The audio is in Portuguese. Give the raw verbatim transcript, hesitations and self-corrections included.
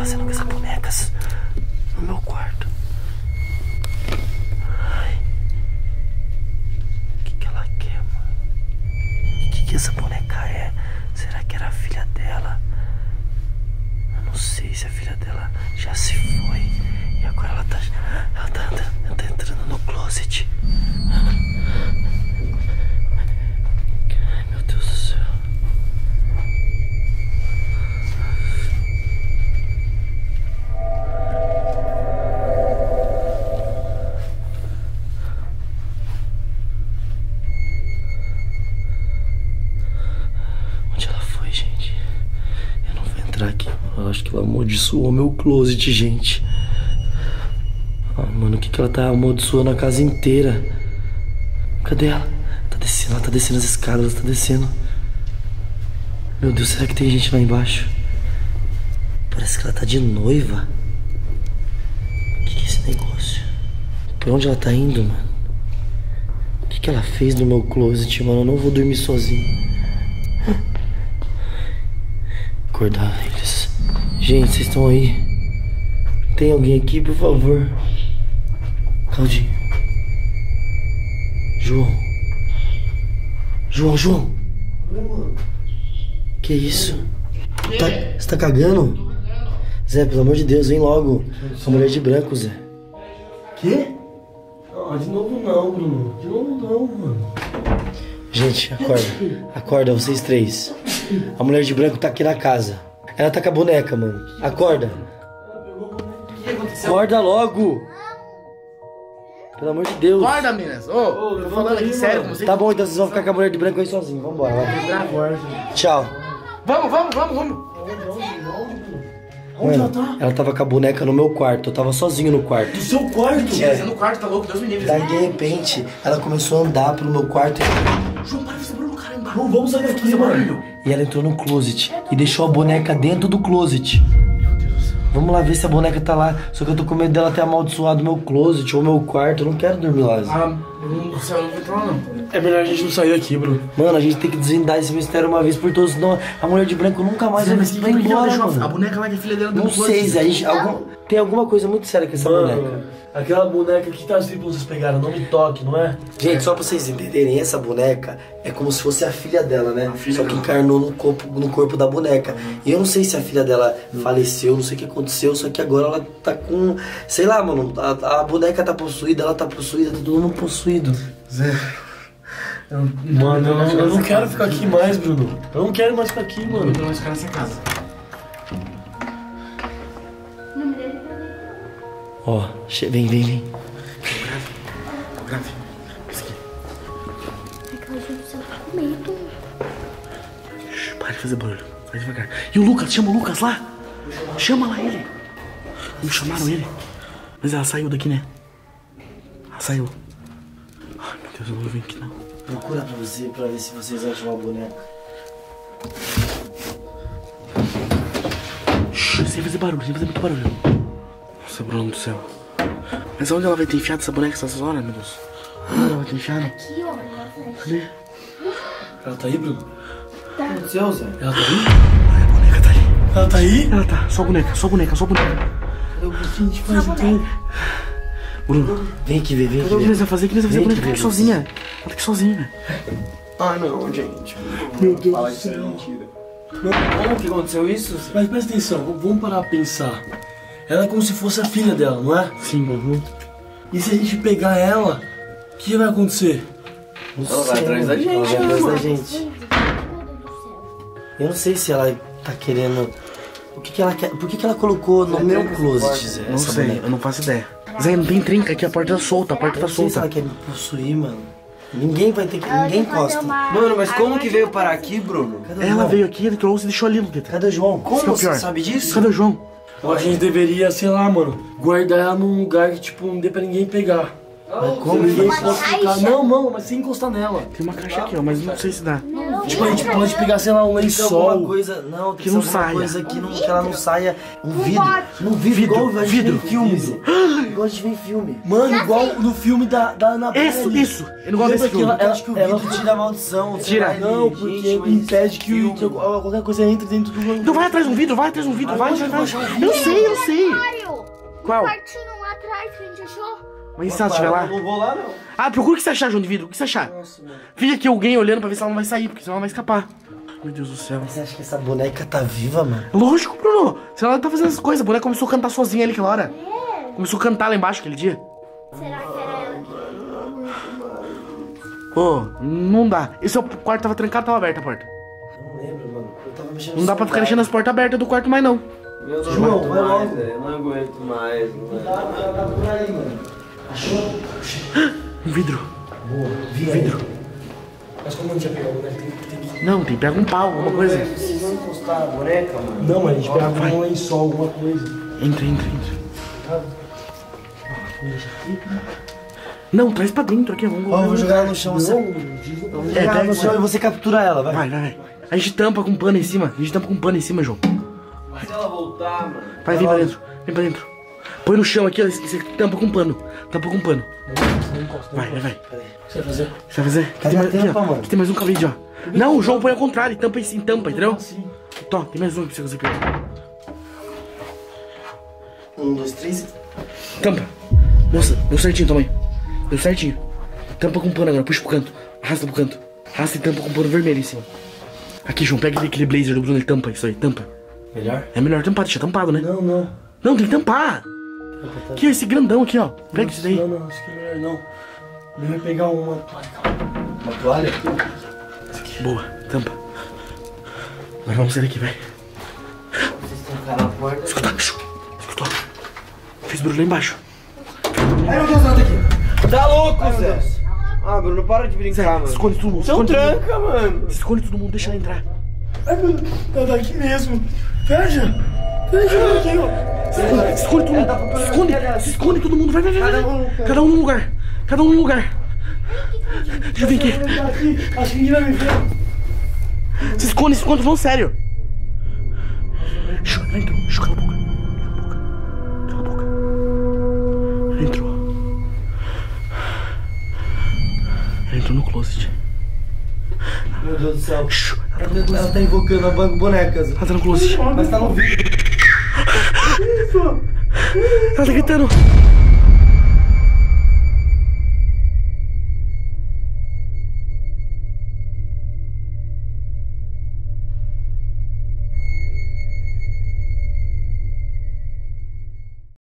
fazendo com essas bonecas no meu quarto? Ai. O que que ela quer, mano? O que que essa boneca é? Será que era a filha dela? Eu não sei se a filha dela já se foi. E agora ela tá, ela tá, ela tá entrando no closet. Ai, meu Deus do céu. Onde ela foi, gente? Eu não vou entrar aqui. Eu acho que ela amaldiçoou meu closet, gente. Ah, mano, o que que ela tá amaldiçoando a casa inteira? Cadê ela? Tá descendo, ela tá descendo as escadas, ela tá descendo. Meu Deus, será que tem gente lá embaixo? Parece que ela tá de noiva. O que que é esse negócio? Pra onde ela tá indo, mano? O que que ela fez no meu closet, mano? Eu não vou dormir sozinho. Acordar eles. Gente, vocês estão aí? Tem alguém aqui, por favor? Claudinho. João. João, João. Oi, mano. Que isso? Tá, você tá cagando? Zé, pelo amor de Deus, vem logo. A mulher de branco, Zé. Quê? Ah, de novo não, Bruno. De novo não, mano. Gente, acorda. Acorda, vocês três. A mulher de branco tá aqui na casa. Ela tá com a boneca, mano. Acorda. Acorda logo. Pelo amor de Deus. Acorda, meninas. Ô, oh, tô falando aqui sério com você. Tá bom, então vocês vão ficar com a mulher de branco aí sozinho. Vambora, vai. Tchau. Vamos, vamos, vamos, vamos. Onde ela tá? Ela tava com a boneca no meu quarto. Eu tava sozinho no quarto. No seu quarto? É, no quarto, tá louco, Deus me livre. Daí, de repente, ela começou a andar pelo meu quarto. E... João, para de fazer barulho, caramba. Não, vamos sair daqui, mano. E ela entrou no closet e deixou a boneca dentro do closet. Meu Deus do céu. Vamos lá ver se a boneca tá lá. Só que eu tô com medo dela ter amaldiçoado meu closet ou meu quarto. Eu não quero dormir lá. Ah, Bruno do céu, eu não vou entrar lá, não. É melhor a gente não sair daqui, Bruno. Mano, a gente tem que desvendar esse mistério uma vez por todas, senão a mulher de branco nunca mais vai, vai embora, mano. A boneca lá que é filha dela Não sei, Zé. a gente- algum- Tem alguma coisa muito séria com essa boneca. Mano, aquela boneca que tá assim pra vocês pegaram, não me toque, não é? Gente, só pra vocês entenderem, essa boneca é como se fosse a filha dela, né? Só que encarnou no corpo, no corpo da boneca. E eu não sei se a filha dela faleceu, não sei o que aconteceu, só que agora ela tá com... Sei lá, mano, a, a boneca tá possuída, ela tá possuída, tá todo mundo possuído. Zé. Eu, mano, eu, não- eu não quero ficar aqui mais, Bruno. Eu não quero mais ficar aqui, Eu mano. não vou mais ficar nessa casa. Ó, che- vem, vem, vem. Grave. Isso aqui. É que a gente só tá com medo. Shhh, para de fazer barulho. Vai devagar. E o Lucas, chama o Lucas lá. Chama lá ele. Não chamaram ele. Mas ela saiu daqui, né? Ela saiu. Ai, meu Deus, eu não vou vir aqui, não. Procura pra você, pra ver se vocês acham uma boneca. Shhh, sem fazer barulho, sem fazer muito barulho. Nossa, Bruno do céu. Mas onde ela vai ter enfiado essa boneca essas horas, meu Deus? Onde ela vai ter enfiado? Aqui, ó, na frente. Cadê? Ela tá aí, Bruno? Tá. Aconteceu, Zé? Ela tá aí? Ai, a boneca tá ali. Ela tá aí? Ela tá, só boneca, só boneca, só boneca. O que a gente Só faz então? boneca. Bruno, Vem aqui ver, vem o aqui que ver. nós vamos fazer? O que nós vamos fazer? A Vem boneca aqui tá aqui ver, sozinha. Ela tá aqui sozinha. Ah, não, gente. Meu Deus Fala do que isso é céu. mentira. Como que aconteceu isso? Mas presta atenção, v- vamos parar pra pensar. Ela é como se fosse a filha dela, não é? Sim, Bruno. E se a gente pegar ela, o que vai acontecer? Ela vai atrás da gente, Ela vai atrás da gente. Gente, meu Deus do céu. Eu não sei se ela tá querendo... O que que ela quer... Por que que ela colocou no meu closet, Zé? Não essa sei, boneca? eu não faço ideia. Zé, não tem trinca aqui, a porta tá solta, a porta Eu tá não sei se ela solta. quer me possuir, mano. Ninguém vai ter que... Ela Ninguém quer fazer encosta. uma- Mano, mas como que Ai, veio parar aqui, Bruno? Cadê o Ela João? veio aqui, ele trouxe e deixou ali, Luqueta. Cadê o João? Como Isso que é o você pior. sabe disso? Cadê o João? A gente deveria, sei lá, mano, guardar ela num lugar que, tipo, não dê pra ninguém pegar. Como ninguém pode ficar? caixa? Não, mano, mas sem encostar nela. Tem uma caixa aqui, ó, mas não sei se dá. Não. Tipo, a gente pode pegar, sei lá, um Tem que ser alguma lençol. coisa, não, tem que, Que ser não alguma saia. coisa que, não, que ela não saia. Um vidro. bote. No vidro, Vidro, igual a gente vidro. vê em filme. Igual a gente vê em filme. Mano, igual no filme da, da Annabelle. Isso, isso. Eu não gosto Lembra desse que filme. ela- Eu acho que o ela- vidro tira a maldição. Tira. sei lá, Não, gente, porque mas impede que, filme. que qualquer coisa entre dentro do... Então vai atrás de um vidro, vai atrás de um vidro, vai, vai, vai. Eu sei, eu sei. Mario, Qual? o quartinho lá atrás que a gente achou. Mas e se ela estiver lá? Eu não vou lá, não. Ah, procura o que você achar, João de vidro. O que você achar? Fica aqui alguém olhando pra ver se ela não vai sair, porque senão ela vai escapar. Meu Deus do céu. Você acha que essa boneca tá viva, mano? Lógico, Bruno. Se ela tá fazendo essas coisas, a boneca começou a cantar sozinha ali aquela hora. É. Começou a cantar lá embaixo aquele dia. Será que era ela que... Ô, não dá. Esse é o quarto tava trancado, tava aberta a porta. Não lembro, mano. Eu tava mexendo Não dá pra ficar deixando as portas abertas do quarto mais, não. Eu não João, aguento vai mais, logo. velho. Eu não aguento mais, velho. Tá por aí, mano. Achou? Um vidro. Boa. Vi Vidro. Mas como a gente ia pegar o boneco, tem, tem que... Não, tem que pegar um pau, alguma coisa. Precisa encostar a boneca, mano. Não, mas a gente pegava vai. um lençol, alguma coisa. Entra, entra, entra. Não, traz pra dentro aqui, vamos Ó, eu vou jogar ela no chão. Você... Não, Eu vou É, jogar ela pega no chão e você captura ela, vai. Vai, vai, vai. A gente tampa com pano em cima. A gente tampa com pano em cima, João. Se ela voltar, mano. Vai, vem pra dentro. Vem pra dentro. Põe no chão aqui, ó. Você tampa com pano. Tampa com pano. Vai, vai, vai. o que você vai fazer? Você vai fazer? Cadê tem a mais, aqui, tampa, ó. mano? Aqui tem mais um cabide, ó. Não, o João põe ao contrário. Ele tampa em tampa, entendeu? Tó, tem mais um pra você fazer. Um, dois, três. Tampa. Nossa, deu certinho também. Deu certinho. Tampa com pano agora, puxa pro canto. Arrasta pro canto. Arrasta e tampa com pano vermelho em cima. Aqui, João, pega aquele blazer do Bruno e tampa isso aí, tampa. Melhor? É melhor tampar, deixa tampado, né? Não, não. Não, tem que tampar. Aqui, ó, esse grandão aqui, ó. Pega isso daí. Não, não, acho que é melhor não. Melhor pegar uma toalha, calma. Uma toalha? Boa, tampa. Agora vamos sair daqui, vai. Vocês trancaram a porta. Escuta, shoo. Escutou? Fiz barulho lá embaixo. Ai, meu Deus, nada aqui. Tá louco, Zé? Ah, Bruno, para de brincar, Zé, mano. esconde todo mundo. Então Esconde todo mundo. tranca, mano. Esconde todo mundo, deixa ela entrar. Ai, meu Deus, tá daqui mesmo. Fecha. Fecha aqui, ó. Esconde, esconde todo mundo. Esconde, se esconde todo mundo. Vai, vai, vai. vai. Cada um num lugar. Cada um num lugar. Deixa eu vir aqui. Tá aqui, acho que ninguém vai me ver. Se esconde, se esconde, vamos sério. Shoo, ela entrou. Shoo, cala a boca. Cala a boca. Cala a boca. Ela entrou. Ela entrou no closet. Meu Deus do céu. Shoo, ela tá no Ela closet. tá invocando a banco bonecas. Ela tá no closet. Mas tá no vídeo. Ela tá gritando.